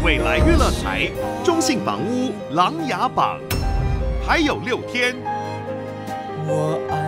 未来娱乐台、中信房屋琅琊榜，还有6天。 我爱